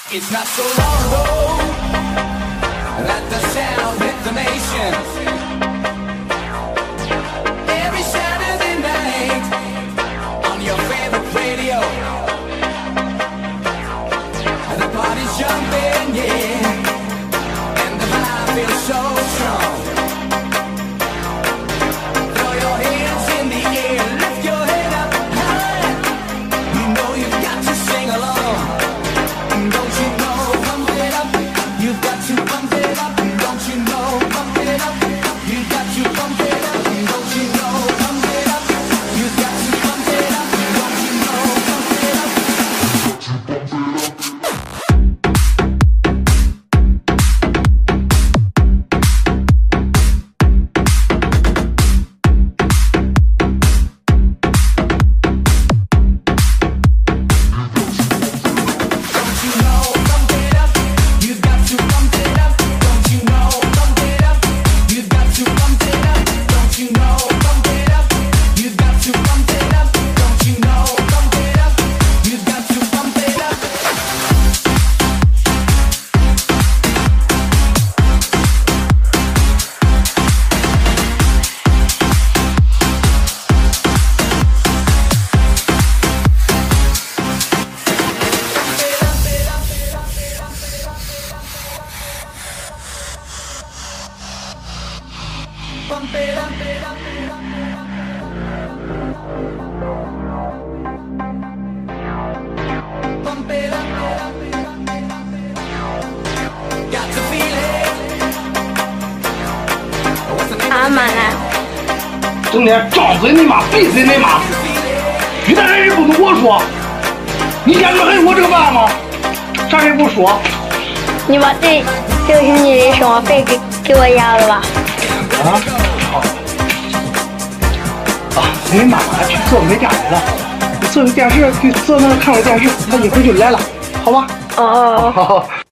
It's not so long ago that the sound hit the nation. Every Saturday night on your favorite radio, the party's jumping, yeah, and the vibe feels so strong. Throw your hands in the air, lift your head up high. You know you've got to sing along. Don't you know, pump it up, you've got to pump it up. Don't you know, pump it up, you've got to pump it up. Don't you know, pump it up, you've got to pump it up. Don't you know, pump it up. Pump it up, pump it up, got to feel it. What's the name? 俺妈呢？ 整天张嘴你妈，闭嘴你妈，遇到人也不跟我说，你眼中还有我这个娃吗？啥也不说。 你把这个星期的生活费给我要了吧？ 啊，好。啊，你妈妈去做美甲去了，做个电视，做那个看会电视，她一会儿就来了，好吧？ 哦。 好。